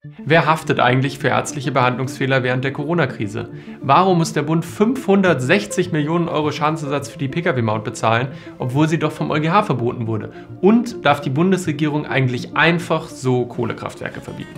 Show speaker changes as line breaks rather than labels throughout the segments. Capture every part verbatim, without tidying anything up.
Wer haftet eigentlich für ärztliche Behandlungsfehler während der Corona-Krise? Warum muss der Bund fünfhundertsechzig Millionen Euro Schadensersatz für die Pkw-Maut bezahlen, obwohl sie doch vom EuGH verboten wurde? Und darf die Bundesregierung eigentlich einfach so Kohlekraftwerke verbieten?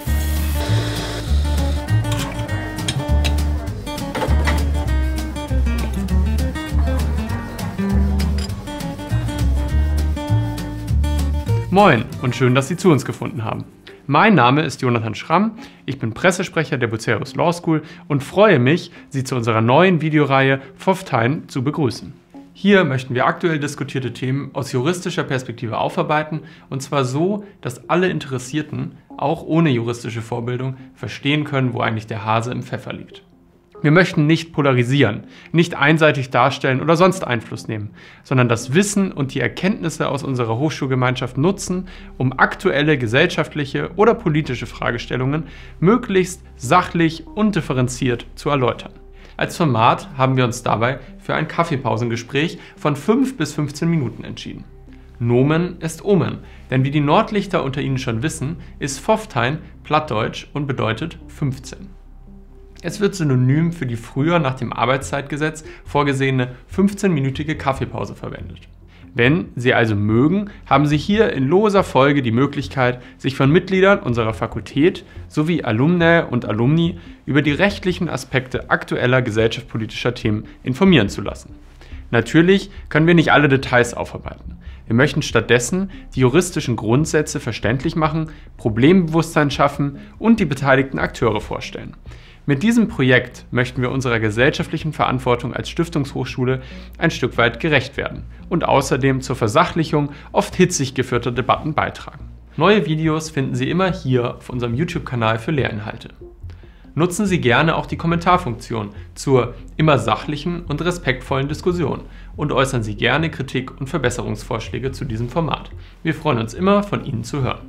Moin und schön, dass Sie zu uns gefunden haben. Mein Name ist Jonathan Schramm, ich bin Pressesprecher der Bucerius Law School und freue mich, Sie zu unserer neuen Videoreihe Pfofftein zu begrüßen. Hier möchten wir aktuell diskutierte Themen aus juristischer Perspektive aufarbeiten, und zwar so, dass alle Interessierten, auch ohne juristische Vorbildung, verstehen können, wo eigentlich der Hase im Pfeffer liegt. Wir möchten nicht polarisieren, nicht einseitig darstellen oder sonst Einfluss nehmen, sondern das Wissen und die Erkenntnisse aus unserer Hochschulgemeinschaft nutzen, um aktuelle gesellschaftliche oder politische Fragestellungen möglichst sachlich und differenziert zu erläutern. Als Format haben wir uns dabei für ein Kaffeepausengespräch von fünf bis fünfzehn Minuten entschieden. Nomen ist Omen, denn wie die Nordlichter unter Ihnen schon wissen, ist Pfofftein plattdeutsch und bedeutet fünfzehn. Es wird synonym für die früher nach dem Arbeitszeitgesetz vorgesehene fünfzehnminütige Kaffeepause verwendet. Wenn Sie also mögen, haben Sie hier in loser Folge die Möglichkeit, sich von Mitgliedern unserer Fakultät sowie Alumnae und Alumni über die rechtlichen Aspekte aktueller gesellschaftspolitischer Themen informieren zu lassen. Natürlich können wir nicht alle Details aufarbeiten. Wir möchten stattdessen die juristischen Grundsätze verständlich machen, Problembewusstsein schaffen und die beteiligten Akteure vorstellen. Mit diesem Projekt möchten wir unserer gesellschaftlichen Verantwortung als Stiftungshochschule ein Stück weit gerecht werden und außerdem zur Versachlichung oft hitzig geführter Debatten beitragen. Neue Videos finden Sie immer hier auf unserem YouTube-Kanal für Lehrinhalte. Nutzen Sie gerne auch die Kommentarfunktion zur immer sachlichen und respektvollen Diskussion und äußern Sie gerne Kritik und Verbesserungsvorschläge zu diesem Format. Wir freuen uns immer, von Ihnen zu hören.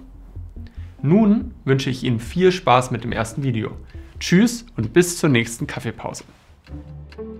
Nun wünsche ich Ihnen viel Spaß mit dem ersten Video. Tschüss und bis zur nächsten Kaffeepause.